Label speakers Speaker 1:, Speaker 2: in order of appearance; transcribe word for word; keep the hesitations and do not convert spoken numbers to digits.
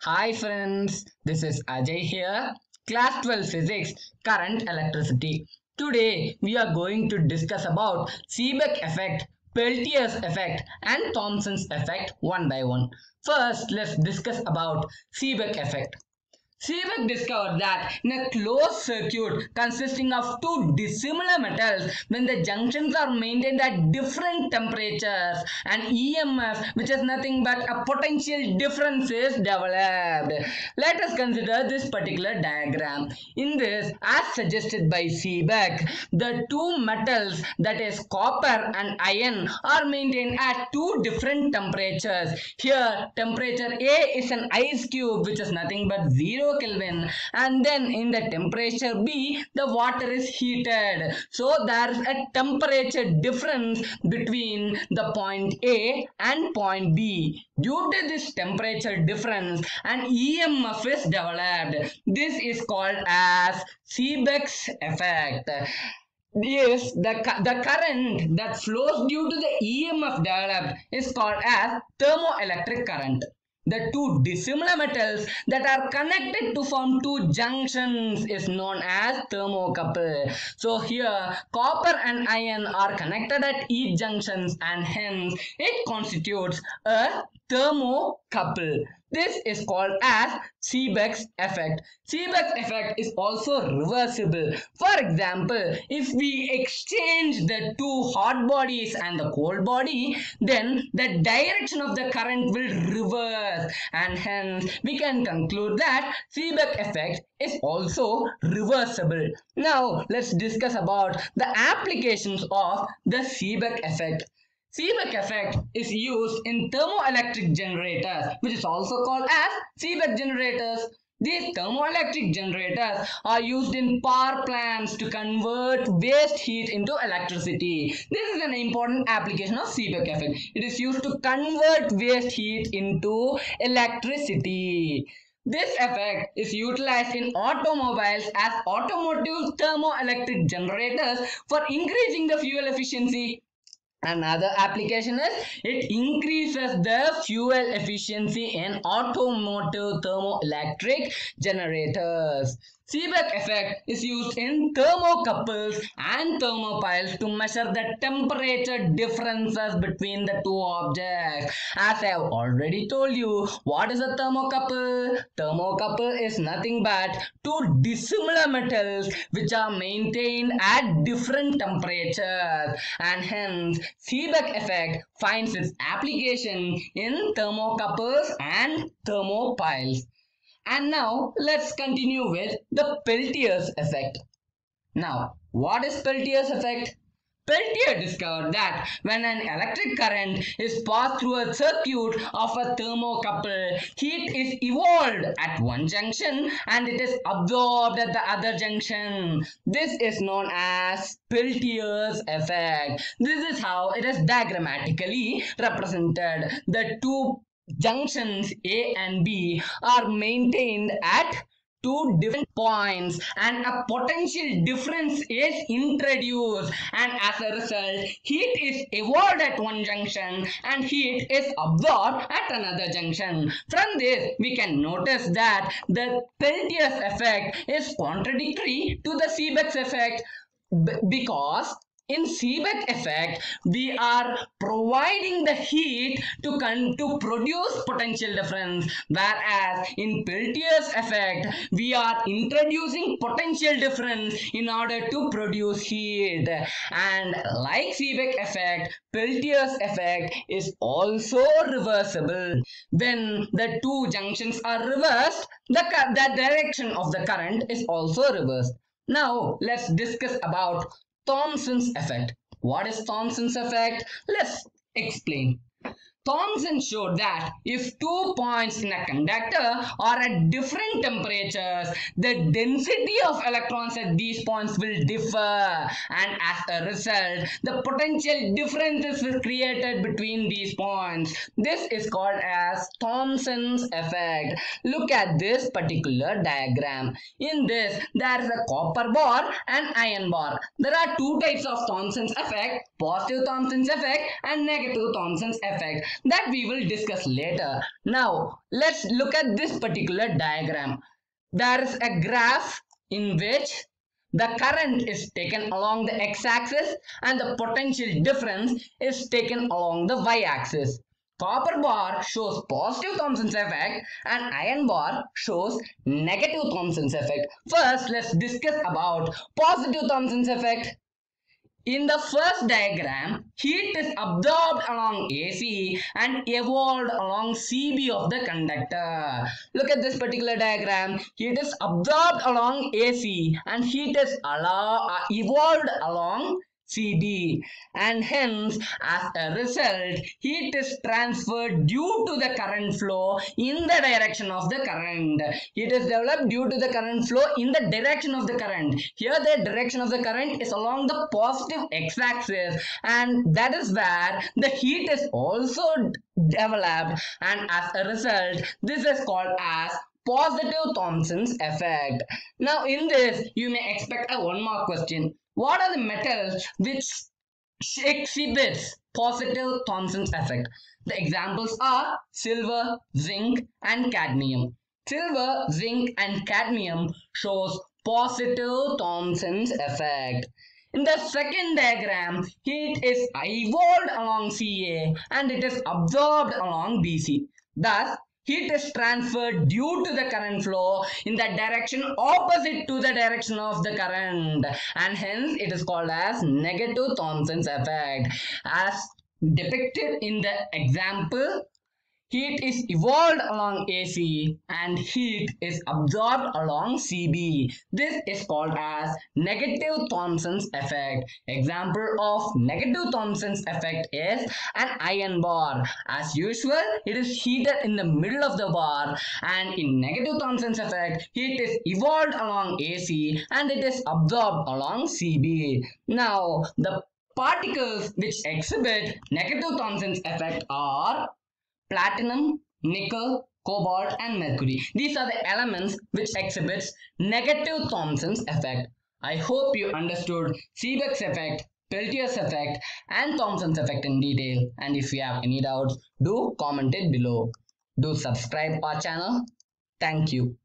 Speaker 1: Hi friends, this is Ajay here, class twelve physics, current electricity. Today we are going to discuss about Seebeck effect, Peltier's effect and Thomson's effect one by one. First, let's discuss about Seebeck effect. Seebeck discovered that in a closed circuit consisting of two dissimilar metals, when the junctions are maintained at different temperatures, an E M F, which is nothing but a potential difference, is developed. Let us consider this particular diagram. In this, as suggested by Seebeck, the two metals, that is copper and iron, are maintained at two different temperatures. Here, temperature A is an ice cube, which is nothing but zero Kelvin, and then in the temperature B the water is heated, so there is a temperature difference between the point A and point B. Due to this temperature difference, an E M F is developed. This is called as Seebeck's effect. Yes, the, the current that flows due to the E M F developed is called as thermoelectric current. The two dissimilar metals that are connected to form two junctions is known as thermocouple. So here copper and iron are connected at each junctions and hence it constitutes a thermocouple. This is called as Seebeck's effect. Seebeck's effect is also reversible. For example, if we exchange the two hot bodies and the cold body, then the direction of the current will reverse, and hence we can conclude that Seebeck effect is also reversible. Now let's discuss about the applications of the Seebeck effect. Seebeck effect is used in thermoelectric generators, which is also called as Seebeck generators. These thermoelectric generators are used in power plants to convert waste heat into electricity. This is an important application of Seebeck effect. It is used to convert waste heat into electricity. This effect is utilized in automobiles as automotive thermoelectric generators for increasing the fuel efficiency. Another application is it increases the fuel efficiency in automotive thermoelectric generators. Seebeck effect is used in thermocouples and thermopiles to measure the temperature differences between the two objects. As I have already told you, what is a thermocouple? Thermocouple is nothing but two dissimilar metals which are maintained at different temperatures, and hence Seebeck effect finds its application in thermocouples and thermopiles. And now let's continue with the Peltier's effect. Now, what is Peltier's effect? Peltier discovered that when an electric current is passed through a circuit of a thermocouple, heat is evolved at one junction and it is absorbed at the other junction. This is known as Peltier's effect. This is how it is diagrammatically represented. The two junctions A and B are maintained at two different points and a potential difference is introduced, and as a result heat is evolved at one junction and heat is absorbed at another junction. From this we can notice that the Peltier's effect is contradictory to the Seebeck's effect, because in Seebeck effect, we are providing the heat to, to produce potential difference, whereas in Peltier's effect, we are introducing potential difference in order to produce heat. And like Seebeck effect, Peltier's effect is also reversible. When the two junctions are reversed, the, the direction of the current is also reversed. Now, let's discuss about Thomson's effect. What is Thomson's effect? Let's explain. Thomson showed that if two points in a conductor are at different temperatures, the density of electrons at these points will differ, and as a result, the potential differences is created between these points. This is called as Thomson's effect. Look at this particular diagram. In this, there is a copper bar and iron bar. There are two types of Thomson's effect, positive Thomson's effect and negative Thomson's effect. that we will discuss later. Now, let's look at this particular diagram. There is a graph in which the current is taken along the x-axis and the potential difference is taken along the y-axis. Copper bar shows positive Thomson's effect and iron bar shows negative Thomson's effect. First, let's discuss about positive Thomson's effect. In the first diagram, heat is absorbed along A C and evolved along C B of the conductor. Look at this particular diagram. Heat is absorbed along A C and heat is allow, uh, evolved along C B, and hence as a result heat is transferred due to the current flow in the direction of the current. Heat is developed due to the current flow in the direction of the current. Here the direction of the current is along the positive x-axis, and that is where the heat is also developed, and as a result this is called as positive Thomson's effect. Now in this you may expect a one mark question. What are the metals which exhibits positive Thomson's effect? The examples are silver, zinc and cadmium. Silver, zinc and cadmium shows positive Thomson's effect. In the second diagram, heat is evolved along C A and it is absorbed along B C. Thus, heat is transferred due to the current flow in the direction opposite to the direction of the current, and hence it is called as negative Thomson's effect. As depicted in the example, heat is evolved along A C and heat is absorbed along C B. This is called as negative Thomson's effect. Example of negative Thomson's effect is an iron bar. As usual, it is heated in the middle of the bar, and in negative Thomson's effect, heat is evolved along A C and it is absorbed along C B. Now, the particles which exhibit negative Thomson's effect are platinum, nickel, cobalt and mercury. These are the elements which exhibits negative Thomson's effect. I hope you understood Seebeck's effect, Peltier's effect and Thomson's effect in detail, and if you have any doubts, do comment it below. Do subscribe our channel. Thank you.